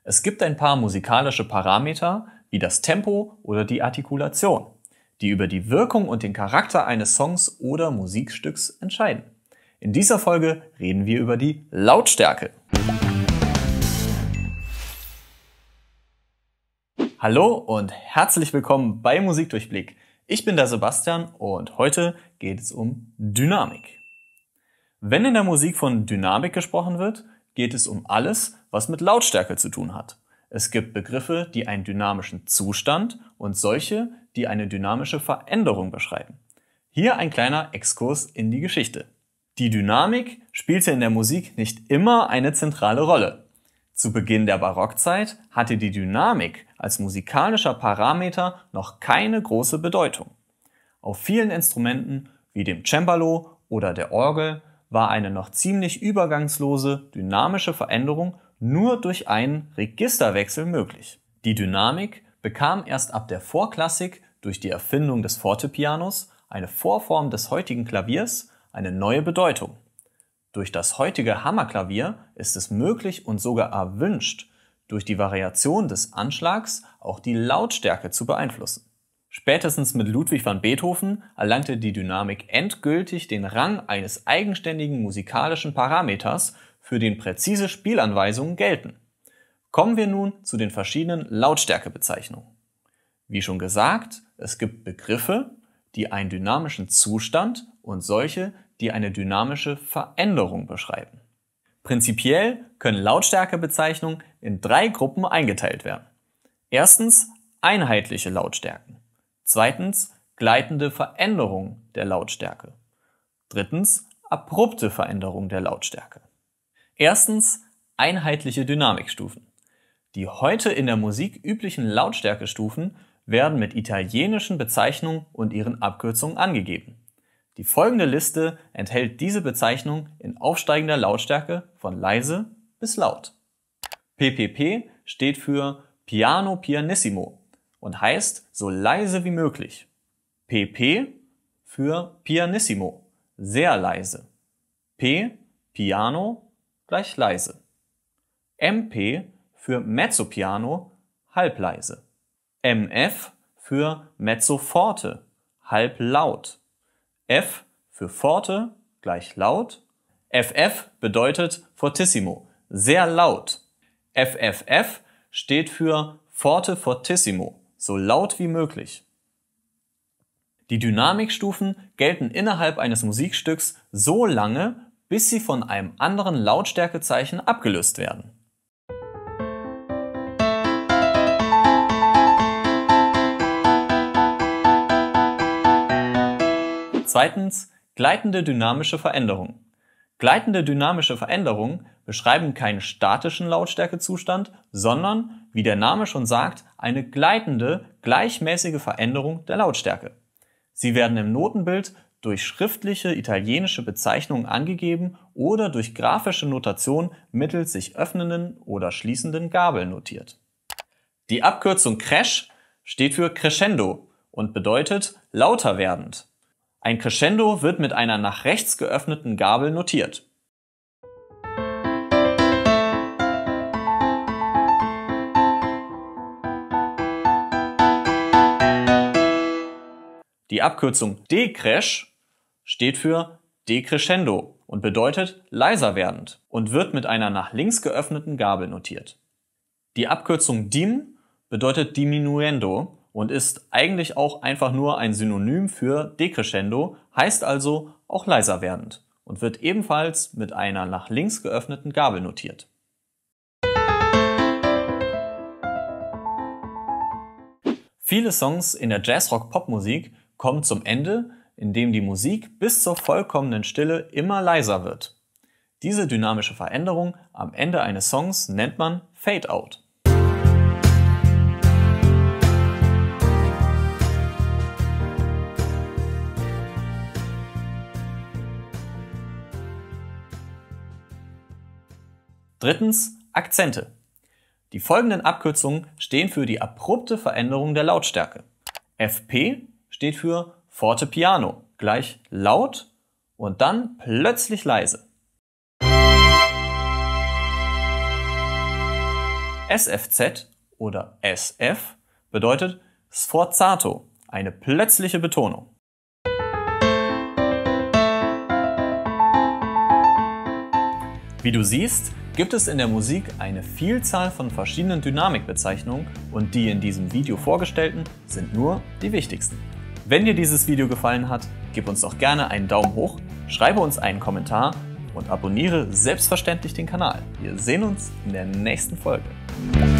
Es gibt ein paar musikalische Parameter wie das Tempo oder die Artikulation, die über die Wirkung und den Charakter eines Songs oder Musikstücks entscheiden. In dieser Folge reden wir über die Lautstärke. Hallo und herzlich willkommen bei Musikdurchblick. Ich bin der Sebastian und heute geht es um Dynamik. Wenn in der Musik von Dynamik gesprochen wird, geht es um alles, was mit Lautstärke zu tun hat. Es gibt Begriffe, die einen dynamischen Zustand und solche, die eine dynamische Veränderung beschreiben. Hier ein kleiner Exkurs in die Geschichte. Die Dynamik spielte in der Musik nicht immer eine zentrale Rolle. Zu Beginn der Barockzeit hatte die Dynamik als musikalischer Parameter noch keine große Bedeutung. Auf vielen Instrumenten wie dem Cembalo oder der Orgel war eine noch ziemlich übergangslose dynamische Veränderung nur durch einen Registerwechsel möglich. Die Dynamik bekam erst ab der Vorklassik durch die Erfindung des Fortepianos, eine Vorform des heutigen Klaviers, eine neue Bedeutung. Durch das heutige Hammerklavier ist es möglich und sogar erwünscht, durch die Variation des Anschlags auch die Lautstärke zu beeinflussen. Spätestens mit Ludwig van Beethoven erlangte die Dynamik endgültig den Rang eines eigenständigen musikalischen Parameters, für den präzise Spielanweisungen gelten. Kommen wir nun zu den verschiedenen Lautstärkebezeichnungen. Wie schon gesagt, es gibt Begriffe, die einen dynamischen Zustand und solche, die eine dynamische Veränderung beschreiben. Prinzipiell können Lautstärkebezeichnungen in 3 Gruppen eingeteilt werden. Erstens einheitliche Lautstärken. Zweitens gleitende Veränderung der Lautstärke. Drittens abrupte Veränderung der Lautstärke. Erstens einheitliche Dynamikstufen. Die heute in der Musik üblichen Lautstärkestufen werden mit italienischen Bezeichnungen und ihren Abkürzungen angegeben. Die folgende Liste enthält diese Bezeichnung in aufsteigender Lautstärke von leise bis laut. PPP steht für Piano Pianissimo und heißt so leise wie möglich. PP für Pianissimo, sehr leise. P, Piano, gleich leise. MP für Mezzopiano, halbleise. MF für Mezzoforte, halblaut. F für Forte, gleich laut. FF bedeutet Fortissimo, sehr laut. FFF steht für Forte Fortissimo, so laut wie möglich. Die Dynamikstufen gelten innerhalb eines Musikstücks so lange, bis sie von einem anderen Lautstärkezeichen abgelöst werden. Zweitens, gleitende dynamische Veränderung. Gleitende dynamische Veränderungen beschreiben keinen statischen Lautstärkezustand, sondern, wie der Name schon sagt, eine gleitende, gleichmäßige Veränderung der Lautstärke. Sie werden im Notenbild durch schriftliche italienische Bezeichnungen angegeben oder durch grafische Notation mittels sich öffnenden oder schließenden Gabeln notiert. Die Abkürzung Crash steht für Crescendo und bedeutet lauter werdend. Ein Crescendo wird mit einer nach rechts geöffneten Gabel notiert. Die Abkürzung Decresce steht für Decrescendo und bedeutet leiser werdend und wird mit einer nach links geöffneten Gabel notiert. Die Abkürzung Dim bedeutet diminuendo und ist eigentlich auch einfach nur ein Synonym für Decrescendo, heißt also auch leiser werdend und wird ebenfalls mit einer nach links geöffneten Gabel notiert. Viele Songs in der Jazz-Rock-Pop-Musik kommen zum Ende, indem die Musik bis zur vollkommenen Stille immer leiser wird. Diese dynamische Veränderung am Ende eines Songs nennt man Fade-Out. Drittens, Akzente. Die folgenden Abkürzungen stehen für die abrupte Veränderung der Lautstärke. FP steht für Fortepiano, gleich laut und dann plötzlich leise. SFZ oder SF bedeutet sforzato, eine plötzliche Betonung. Wie du siehst, gibt es in der Musik eine Vielzahl von verschiedenen Dynamikbezeichnungen und die in diesem Video vorgestellten sind nur die wichtigsten. Wenn dir dieses Video gefallen hat, gib uns doch gerne einen Daumen hoch, schreibe uns einen Kommentar und abonniere selbstverständlich den Kanal. Wir sehen uns in der nächsten Folge.